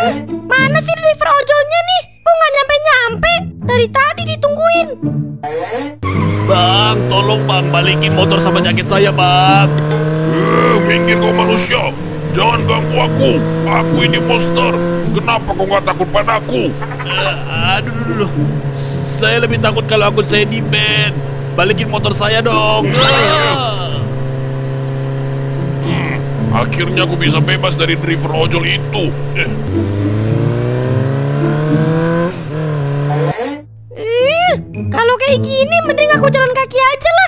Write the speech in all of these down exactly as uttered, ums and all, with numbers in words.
Mana sih driver ojolnya nih? Kok nggak nyampe-nyampe? Dari tadi ditungguin. Bang, tolong bang, balikin motor sama jaket saya bang. Eh, minggir kau manusia. Jangan ganggu aku. Aku ini monster. Kenapa kau nggak takut padaku? Uh, aduh, aduh, aduh. Saya lebih takut kalau akun saya di-ban. Balikin motor saya dong. Uh. Hmm, akhirnya aku bisa bebas dari driver ojol itu. Eh. Eh, kalau kayak gini mending aku jalan kaki aja lah.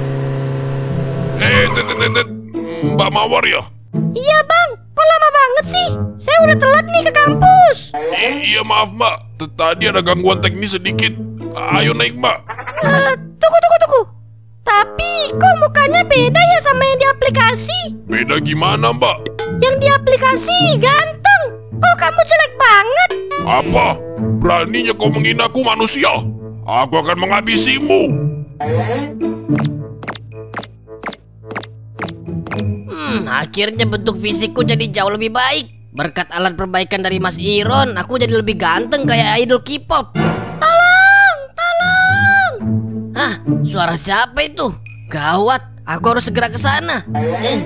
Eh, tet, tet, tet. Mbak Mawar ya? Iya bang, kok lama banget sih? Saya udah telat nih ke kampus. I iya maaf mbak, tadi ada gangguan teknis sedikit. Ayo naik mbak. Uh, tunggu tunggu tunggu. Tapi kok mukanya beda ya sama yang di aplikasi? Beda gimana mbak? Yang di aplikasi ganteng. Kok kamu jelek banget? Apa? Beraninya kau menghinaku manusia? Aku akan menghabisimu. Hmm, akhirnya bentuk fisikku jadi jauh lebih baik. Berkat alat perbaikan dari Mas Iron, aku jadi lebih ganteng kayak idol K-pop. Tolong, tolong. Hah, suara siapa itu? Gawat, aku harus segera ke sana. Eh.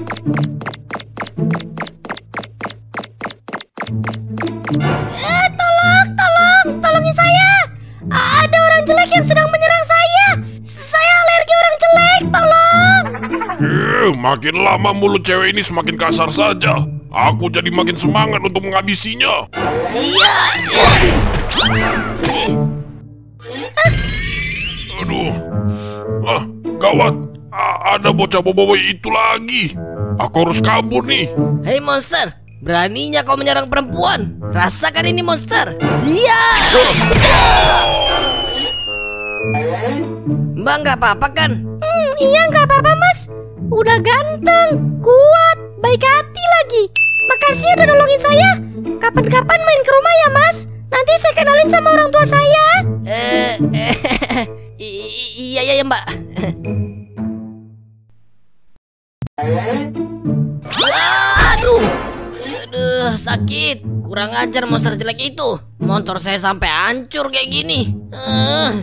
Eh, tolong, tolong, tolongin saya. Ada orang jelek yang sedang menyerang saya. Saya alergi orang jelek, tolong. Eh, makin lama mulut cewek ini semakin kasar saja. Aku jadi makin semangat untuk menghabisinya. Iya. Aduh, ah, gawat. A ada bocah boboiboy itu lagi. Aku harus kabur nih. Hei monster, beraninya kau menyerang perempuan. Rasakan ini monster. Iya. Mbak nggak apa-apa kan? Hmm, iya nggak apa-apa mas. Udah ganteng, kuat, baik hati lagi. Makasih udah nolongin saya. Kapan-kapan main ke rumah ya mas. Nanti saya kenalin sama orang tua saya. Eh, eh iya iya ya mbak. Waduh, aduh sakit. Kurang ajar monster jelek itu. Motor saya sampai hancur kayak gini. Uh.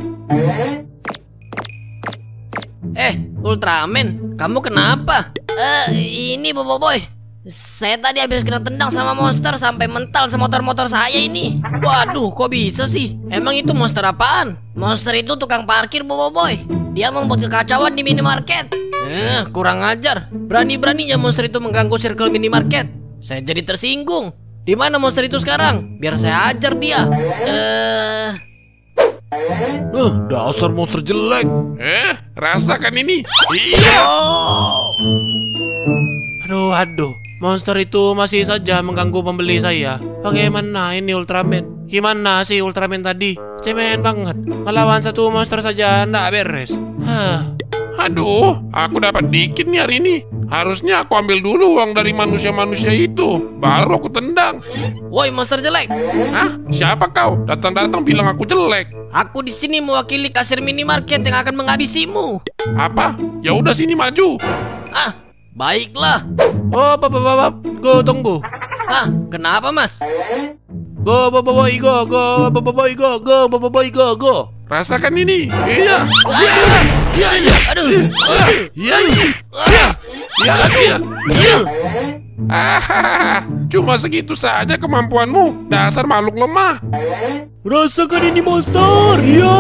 Eh, Ultraman, kamu kenapa? Eh, ini Boboiboy. Saya tadi habis kena tendang sama monster sampai mental semotor-motor saya ini. Waduh, kok bisa sih? Emang itu monster apaan? Monster itu tukang parkir, Boboiboy. Dia membuat kekacauan di minimarket. Eh, kurang ajar. Berani-beraninya monster itu mengganggu circle minimarket. Saya jadi tersinggung. Di mana monster itu sekarang? Biar saya ajar dia. Eh... Uh, dasar monster jelek. Eh, rasakan ini. Iya. Oh. Aduh, aduh. Monster itu masih saja mengganggu pembeli saya. Bagaimana ini Ultraman? Gimana sih Ultraman tadi? Cemen banget. Melawan satu monster saja ndak beres. Hah. Aduh, aku dapat dikit nih hari ini. Harusnya aku ambil dulu uang dari manusia-manusia itu. Baru aku tendang. Woi monster jelek. Hah? Siapa kau? Datang-datang bilang aku jelek. Aku di sini mewakili kasir minimarket yang akan menghabisimu. Apa? Ya udah sini maju. Ah, baiklah. Oh, bapak bapak, go tunggu. Ah, kenapa mas? Go bapak boy go go bapak boy go go bapak boy go go. Rasakan ini. Iya. Iya. Iya. Iya. Aduh. Iya. Iya. Iya. Iya. Iya. Ah, cuma segitu saja kemampuanmu. Dasar makhluk lemah. Rasakan ini monster. Ya.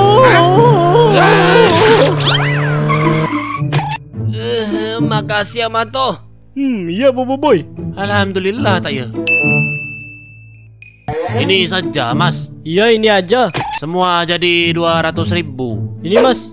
Uh, makasih ya Mato. Hmm, iya boboiboy. Alhamdulillah tak ya. Ini saja mas. Iya ini aja. Semua jadi dua ratus ribu. Ini mas.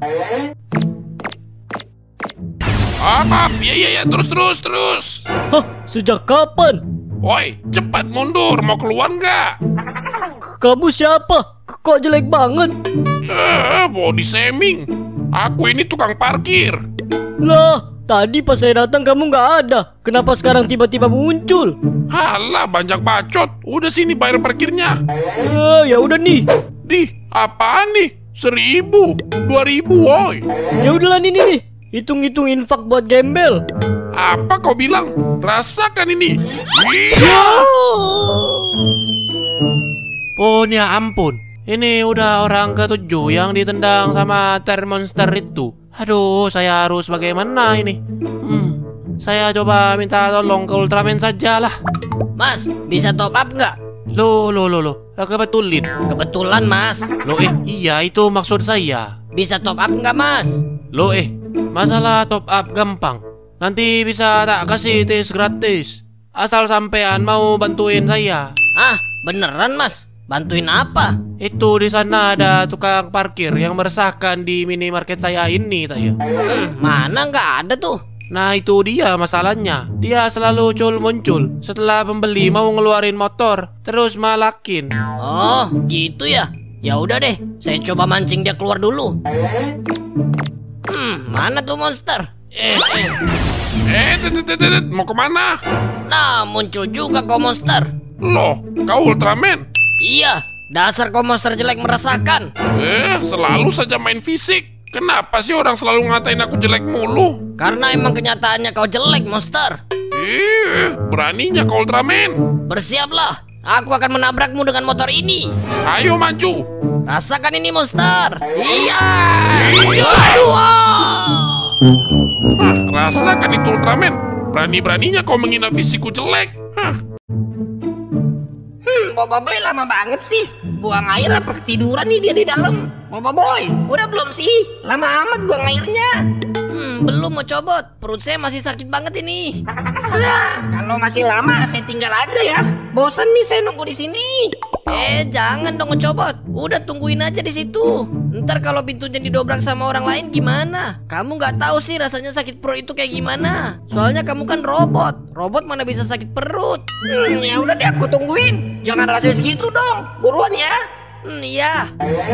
Apa? Iya iya iya terus terus terus. Hah, sejak kapan? Woi, cepat mundur. Mau keluar nggak? Kamu siapa? Kok jelek banget? Eh, body shaming. Aku ini tukang parkir. Lah, tadi pas saya datang kamu nggak ada. Kenapa sekarang tiba-tiba muncul? Halah, banyak bacot. Udah sini bayar parkirnya. Eh, ya udah nih. Di, apaan nih? Seribu, dua ribu, woi. Ya udahlah ini nih. Hitung-hitung infak buat gembel. Apa kau bilang? Rasakan ini. Iya. Pun ya ampun, ini udah orang ketujuh yang ditendang sama ter monster itu. Aduh, saya harus bagaimana ini? Hmm, saya coba minta tolong ke Ultraman saja lah. Mas, bisa top up nggak? Loh, loh, loh, loh, kebetulin. Kebetulan mas. Loh eh, iya itu maksud saya. Bisa top up nggak mas? Loh eh, masalah top up gampang. Nanti bisa tak kasih tes gratis. Asal sampean mau bantuin saya. Ah, beneran mas? Bantuin apa? Itu di sana ada tukang parkir yang meresahkan di minimarket saya ini, tak ya? Hmm, mana nggak ada tuh. Nah itu dia masalahnya. Dia selalu cul muncul setelah pembeli mau ngeluarin motor, terus malakin. Oh, gitu ya. Ya udah deh, saya coba mancing dia keluar dulu. Hmm, mana tuh monster? Eh, eh. Eh, tet, tet, tet, tet, mau kemana? Nah, muncul juga kau monster. Loh, kau Ultraman? Iya, dasar kau monster jelek meresahkan. Eh, selalu saja main fisik. Kenapa sih orang selalu ngatain aku jelek mulu? Karena emang kenyataannya kau jelek, monster. Eh, beraninya kau Ultraman. Bersiaplah, aku akan menabrakmu dengan motor ini. Ayo maju. Rasakan ini, monster. Iya. Aduh. Hah, rasakan itu Ultraman. Berani-beraninya kau menghina fisikku jelek. Hah. Hmm, Boba Boy lama banget sih. Buang air apa ketiduran nih dia di dalam? Boba Boy, udah belum sih? Lama amat buang airnya. Hmm, belum mau cobot. Perut saya masih sakit banget ini. Ah, kalau masih lama saya tinggal aja ya. Bosan nih saya nunggu di sini. Eh, jangan dong ngecobot. Udah tungguin aja di situ. Ntar kalau pintunya didobrak sama orang lain gimana? Kamu nggak tahu sih rasanya sakit perut itu kayak gimana. Soalnya kamu kan robot. Robot mana bisa sakit perut? Hmm, ya udah deh aku tungguin. Jangan rasa segitu dong. Buruan ya. Hmm, iya.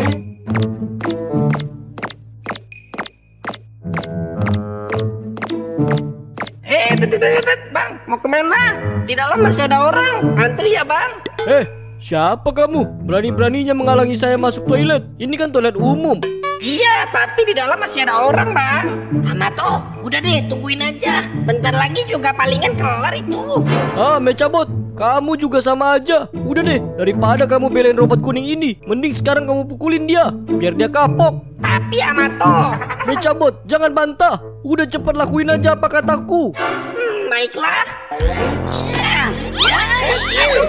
Eh, tet, tet, tet, tet, bang, mau kemana? Di dalam masih ada orang. Antri ya, bang. Eh, siapa kamu? Berani-beraninya menghalangi saya masuk toilet. Ini kan toilet umum. Iya, tapi di dalam masih ada orang, bang. Hamato, udah deh, tungguin aja. Bentar lagi juga palingan kelar itu. Ah, Mechabot, kamu juga sama aja. Udah deh, daripada kamu belain robot kuning ini, mending sekarang kamu pukulin dia, biar dia kapok. Tapi Hamato. Mechabot, jangan bantah. Udah cepat lakuin aja apa kataku. Hmm, baiklah. Ya, ya, aduh.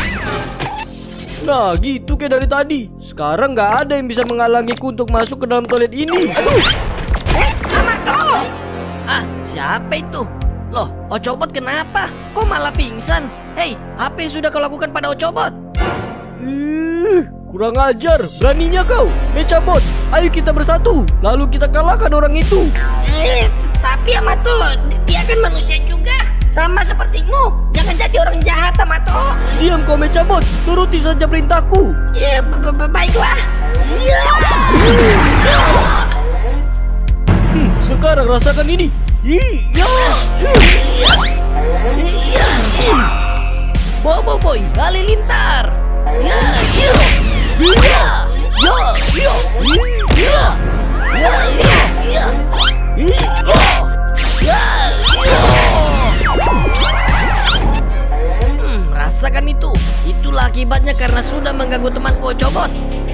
Nah, gitu kayak dari tadi. Sekarang nggak ada yang bisa menghalangiku untuk masuk ke dalam toilet ini. Aduh. Eh, Hamato. Ah, siapa itu? Loh, Ochobot kenapa? Kok malah pingsan? Hei, apa yang sudah kau lakukan pada Ochobot? Ih, kurang ajar. Beraninya kau. Mechabot, ayo kita bersatu. Lalu kita kalahkan orang itu. Eh, tapi Hamato, dia kan manusia juga. Sama sepertimu. Jangan jadi orang jahat, Hamato. Diam kau Mechabot. Turuti saja perintahku. Ya, baiklah. Ya. Hmm, sekarang rasakan ini. Iya. Bobo Boy, halilintar. Ya, ya. Ya, ya, ya. Ya, ya, ya, ya. Ya, ya, ya. Hmm, rasakan itu. Itulah akibatnya karena sudah mengganggu temanku Ochobot.